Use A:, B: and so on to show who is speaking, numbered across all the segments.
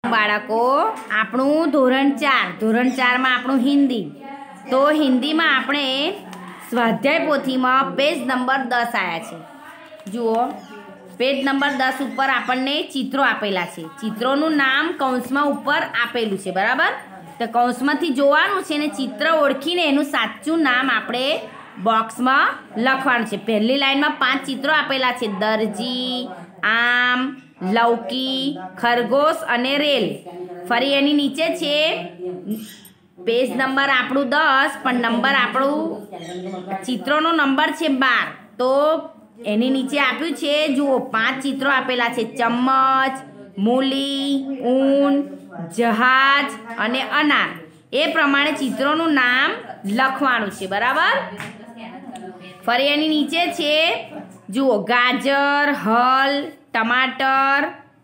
A: બાળકો આપણું ધોરણ 4 માં આપણું હિન્દી તો હિન્દીમાં આપણે સ્વાધ્યાય પોથીમાં પેજ નંબર 10 આવ્યા છે। જુઓ પેજ નંબર 10 ઉપર આપણને ચિત્રો આપેલા છે। ચિત્રોનું નામ કૌંસમાં ઉપર આપેલું છે, બરાબર। તો કૌંસમાંથી જોવાનું છે ને ચિત્ર ઓળખીને એનું સાચું નામ આપણે બોક્સમાં લખવાનું છે। પહેલી લાઈનમાં 5 ચિત્રો આપેલા છે, દરજી, આમ, લૌકી, ખરગોશ અને રેલ। ફરી એની નીચે છે પેજ નંબર આપણું 10 પણ નંબર આપણું ચિત્રોનો નંબર છે 12। તો એની નીચે આપ્યું છે, જુઓ 5 ચિત્રો આપેલા છે, ચમ્મચ, મૂલી, ઊન, જહાજ અને અનાર। એ પ્રમાણે ચિત્રોનું નામ લખવાનું છે, બરાબર। ફરી એની નીચે છે, જુઓ ગાજર, હલ, ટમાટર,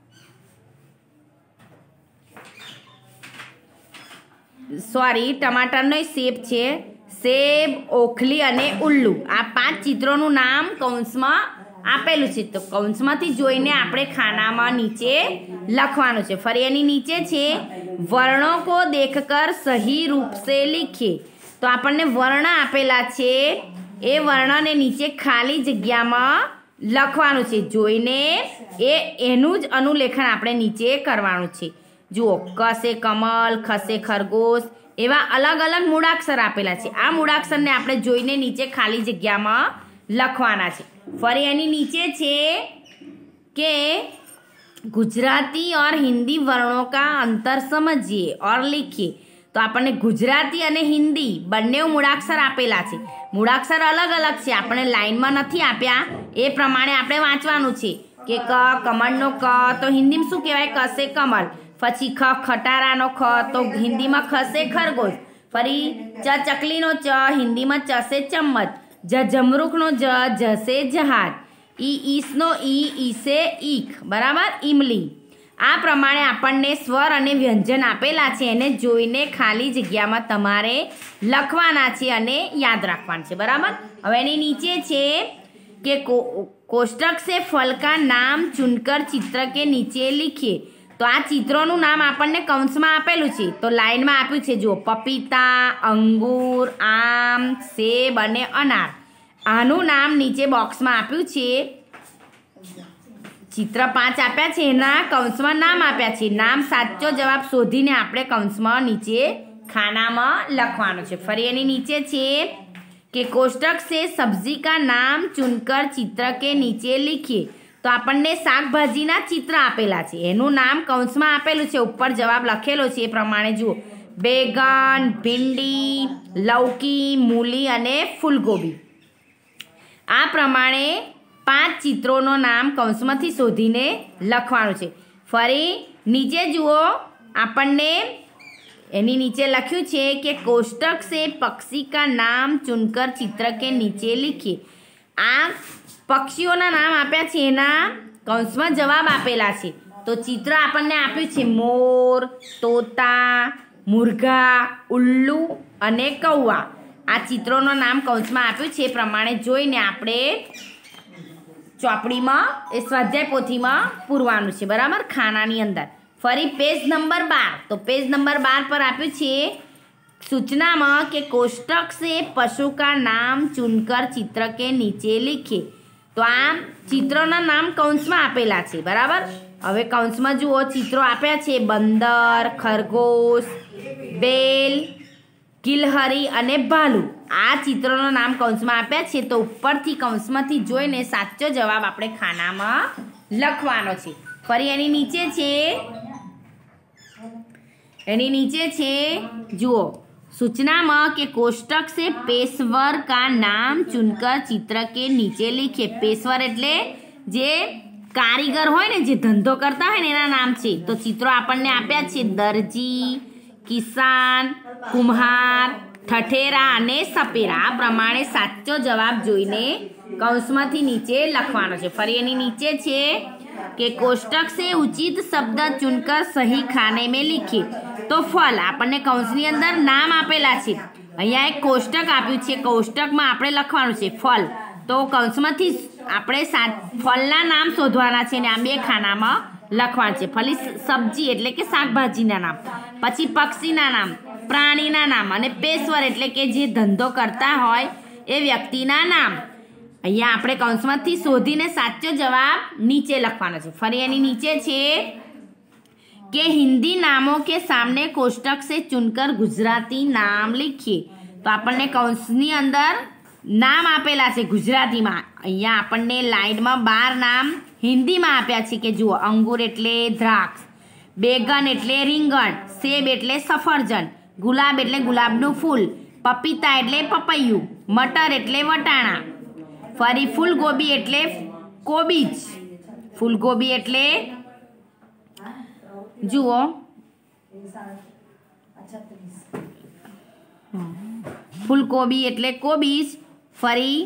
A: ટમાટરનો શેપ છે, સેબ, ઓખલી અને ઉલ્લુ। આ 5 ચિત્રોનું નામ કૌંસમાં આપેલું છે, તો કૌંસમાંથી જોઈને આપણે ખાનામાં નીચે લખવાનું છે। ફરી એની નીચે છે, વર્ણો કો દેખકર સહી રૂપ સે લીખીએ। તો આપણને વર્ણ આપેલા છે, એ વર્ણને નીચે ખાલી જગ્યામાં લખવાનું છે, જોઈને એનું જ અનુલેખન આપણે નીચે કરવાનું છે। જુઓ કસે કમલ, ખસે ખરગોશ, એવા અલગ અલગ મૂળાક્ષર આપેલા છે। આ મૂળાક્ષરને આપણે જોઈને નીચે ખાલી જગ્યામાં લખવાના છે। ફરી એની નીચે છે કે ગુજરાતી और हिंदी वर्णों का अंतर समझिए और लिखिए। तो આપણને ગુજરાતી અને હિન્દી બંને મૂળાક્ષર આપેલા છે। મૂળાક્ષર અલગ અલગ છે, આપણે લાઈનમાં નથી આપ્યા, એ પ્રમાણે આપણે વાંચવાનું છે કે કમળનો ક તો હિન્દીમાં શું કહેવાય, કસે કમલ। પછી ખટારાનો ખ તો હિન્દીમાં ખસે ખરગોશ। ફરી ચકલીનો ચ હિન્દીમાં ચસે ચમ્મચ। જમરૂખનો જસે જહાજ। ઈસનો ઈસે ઈખ, બરાબર, ઈમલી। આ પ્રમાણે આપણને સ્વર અને વ્યંજન આપેલા છે, એને જોઈને ખાલી જગ્યામાં તમારે લખવાના છે અને યાદ રાખવાના છે, બરાબર। હવે એની નીચે છે કે કોષ્ટક સે ફલ કા નામ ચુનકર ચિત્ર કે નીચે લીખીએ। તો આ ચિત્રોનું નામ આપણને કૌંસમાં આપેલું છે, તો લાઈનમાં આપ્યું છે, જુઓ પપીતા, અંગૂર, આમ, સેબ અને અનાર। આનું નામ નીચે બોક્સમાં આપ્યું છે। ચિત્ર 5 આપ્યા છે, એના કૌંસમાં નામ આપ્યા છે। નામ સાચો જવાબ શોધીને આપણે કૌંસમાં નીચે ખાનામાં લખવાનું છે। ફરી એની નીચે છે કે કોષ્ટક સે સબ્જી કા નામ ચુનકર ચિત્ર કે નીચે લીખીએ। તો આપણને શાકભાજીના ચિત્ર આપેલા છે, એનું નામ કૌંસમાં આપેલું છે, ઉપર જવાબ લખેલો છે, એ પ્રમાણે જુઓ બેગન, ભીંડી, લૌકી, મૂલી અને ફૂલગોબી। આ પ્રમાણે 5 ચિત્રોનો નામ કૌંસમાંથી શોધીને લખવાનું છે। ફરી નીચે જુઓ આપણને એની નીચે લખ્યું છે કે કોષ્ટક સે પક્ષી કા નામ ચુનકર ચિત્ર કે નીચે લીખીએ। આ પક્ષીઓના નામ આપ્યા છે, એના કૌંસમાં જવાબ આપેલા છે, તો ચિત્ર આપણને આપ્યું છે મોર, તોતા, મુર્ગા, ઉલ્લુ અને કૌવા। આ ચિત્રોનું નામ કૌંસમાં આપ્યું છે, એ પ્રમાણે જોઈને આપણે ચોપડીમાં એ સ્વાધ્યાય પોથીમાં પૂરવાનું છે, બરાબર, ખાનાની અંદર। ફરી પેજ નંબર 12, તો પેજ નંબર 12 પર આપ્યું છે સૂચનામાં કે કોષ્ટક સે પશુ કા નામ ચુનકર ચિત્ર કે નીચે લીખીએ। તો આ ચિત્રોના નામ કૌંસમાં આપેલા છે, બરાબર। હવે કૌંસમાં જુઓ ચિત્રો આપ્યા છે, બંદર, ખરગોશ, બેલ, ગિલહરી અને ભાલુ। આ ચિત્રોના નામ કૌંસમાં આપ્યા છે, તો ઉપરથી કૌંસમાંથી જોઈને સાચો જવાબ આપણે ખાનામાં લખવાનો છે। ફરી એની નીચે છે જુઓ सूचनाમાં કે કોષ્ટક સે પેશवर का नाम चुनकर चित्र के नीचे लिखिए। પેશવર એટલે જે કારીગર હોય ને, જે ધંધો કરતા હોય ને, એના નામ છે। તો ચિત્રો આપણને આપ્યા છે દરજી, કિસાન, કુમ્હાર, ઠઠેરા અને સપેરા। આ પ્રમાણે સાચો જવાબ જોઈને કૌંસમાંથી નીચે લખવાનો છે। ફરી એની નીચે છે કે કોષ્ટક સે ઉચિત શબ્દ ચુનકર સહી ખાને में लिखिए। તો ફલ આપણને કૌંસની અંદર નામ આપેલા છે, અહીંયા એક કોષ્ટક આપ્યું છે, કોષ્ટકમાં આપણે લખવાનું છે ફલ। તો કૌંસમાંથી આપણે ફળના નામ શોધવાના છે અને આ બે ખાનામાં લખવાના છે. ફરી સબ્જી એટલે કે શાકભાજીના નામ, પછી પક્ષીના નામ, પ્રાણીના નામ અને પેશવર એટલે કે જે ધંધો કરતા હોય એ વ્યક્તિના નામ. અહીંયા આપણે કૌંસમાંથી શોધીને સાચો જવાબ નીચે લખવાનો છે. ફરી એની નીચે છે કે हिंदी नामों के सामने कोष्टक से चुनकर गुजराती नाम लिखिए. तो આપણને કૌંસની અંદર નામ આપેલા છે ગુજરાતીમાં. અહીંયા આપણને લાઈનમાં 12 નામ હિન્દીમાં આપ્યા છે કે જુઓ, અંગુર એટલે દ્રાક્ષ, બેગન એટલે રીંગણ, સેબ એટલે સફરજન, ગુલાબ એટલે ગુલાબનું ફૂલ, પપીતા એટલે પપૈયું, મટર એટલે વટાણા, ફરી ફૂલગોબી એટલે કોબીજ, ફૂલગોબી એટલે જુઓ ફૂલકોબી એટલે કોબીજ, ફરી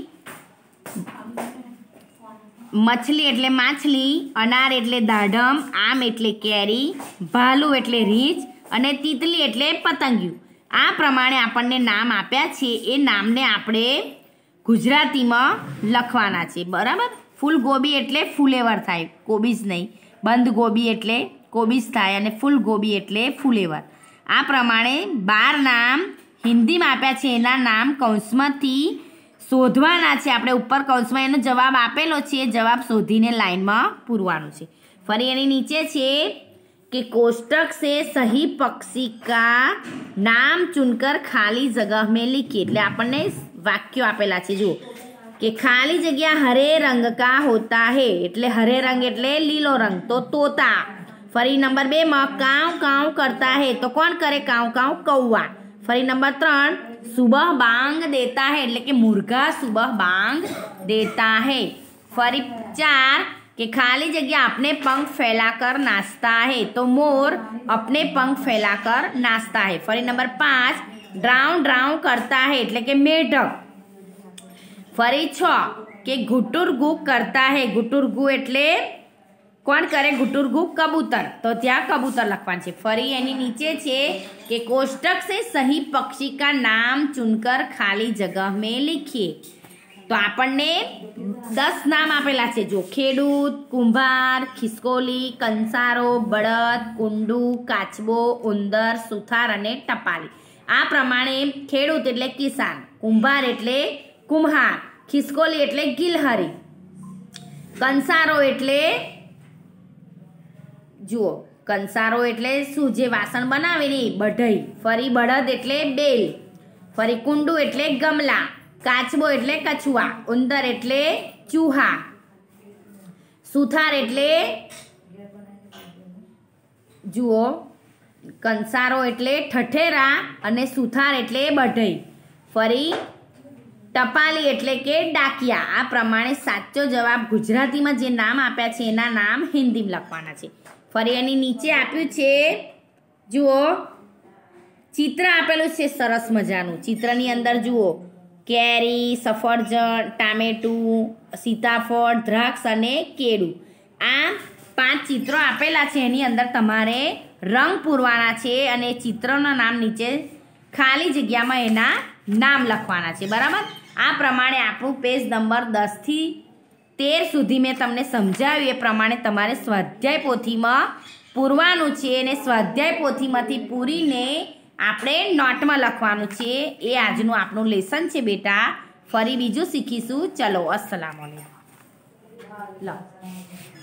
A: મછલી એટલે માછલી, અનાર એટલે દાડમ, આમ એટલે કેરી, ભાલુ એટલે રીંછ અને તીતલી એટલે પતંગિયું. આ પ્રમાણે આપણને નામ આપ્યા છે. એ નામને આપણે ગુજરાતીમાં લખવાના છે. બરાબર. ફૂલગોબી એટલે ફુલેવર થાય, કોબીજ નહીં. બંધ ગોબી એટલે કોબીજ થાય અને ફૂલગોબી એટલે ફુલેવર. આ પ્રમાણે 12 નામ હિન્દીમાં આપ્યા છે. એના નામ કૌંસમાંથી શોધવાના છે. આપણે ઉપર કૌંસમાં એનો જવાબ આપેલો છે. જવાબ શોધીને લાઈનમાં પૂરવાનું છે. ફરી એની નીચે છે कि कोष्टक से सही पक्षी का नाम चुनकर खाली जगह में लिखिए. એટલે આપણને વાક્યો આપેલા છે જો કે ખાલી જગ્યા હરે રંગ કા હોતા હે, એટલે હરે રંગ એટલે લીલો રંગ, તો તોતા. ફરી નંબર 2 માં કાઉ કાઉ કરતા હે, તો કોણ કરે કાઉ કાઉ? કૌવા. ફરી નંબર 3 સુબહ બાંગ દેતા હે, એટલે કે મુર્ગા સુબહ બાંગ દેતા હે. ફરી 4 कि खाली जगह अपने पंख फैलाकर नाचता है, तो मोर अपने पंख फैलाकर नाचता है. फरी नंबर 5 ड्राउ ड्राउ करता है, એટલે કે મેઢક. ફરી 6 કે ગુટુરગુ કરતા है, ગુટુરગુ એટલે કોણ કરે? ગુટુરગુ કબૂતર, તો ત્યાં કબૂતર લખવાનું છે. ફરી એની નીચે છે કે કોષ્ટક से सही पक्षी का नाम चुनकर खाली जगह में लिखिए. तो આપણને 10 નામ આપેલા છે જો, ખેડૂત, કુંભાર, ખિસકોલી, કંસારો, બળદ, કુંડુ, કાચબો, ઉંદર, સુથાર અને ટપાલી. આ પ્રમાણે ખેડૂત એટલે કિસાન, કુંભાર એટલે કુમ્હાર, ખિસકોલી એટલે ગિલહરી, કંસારો એટલે જુઓ, કંસારો એટલે શું? જે વાસણ બનાવે ને બઢઈ. ફરી બળદ એટલે બેલ, ફરી કુંડુ એટલે ગમલા, કાચબો એટલે કછુઆ, ઉંદર એટલે ચૂહા, સુથાર એટલે જુઓ, કંસારો એટલે ઠઠેરા અને સુથાર એટલે બઢઈ. ફરી ટપાલી એટલે કે ડાકિયા. આ પ્રમાણે સાચો જવાબ ગુજરાતીમાં જે નામ આપ્યા છે એના નામ હિન્દીમાં લખવાના છે. ફરી એની નીચે આપ્યું છે જુઓ, ચિત્ર આપેલું છે સરસ મજાનું. ચિત્રની અંદર જુઓ કેરી, સફરજન, ટામેટું, સીતાફળ, દ્રાક્ષ અને કેળું. આ 5 ચિત્રો આપેલા છે. એની અંદર તમારે રંગ પૂરવાના છે અને ચિત્રોના નામ નીચે ખાલી જગ્યામાં એના નામ લખવાના છે. બરાબર. આ પ્રમાણે આપણું પેજ નંબર 10 થી 13 સુધી મેં તમને સમજાવ્યું એ પ્રમાણે તમારે સ્વાધ્યાય પોથીમાં પૂરવાનું છે અને સ્વાધ્યાય પોથીમાંથી પૂરીને આપણે નોટમાં લખવાનું છે. એ આજનું આપણું લેસન છે બેટા. ફરી બીજું શીખીશું. ચલો, અસ્સલામ વાલેકુમ. લો.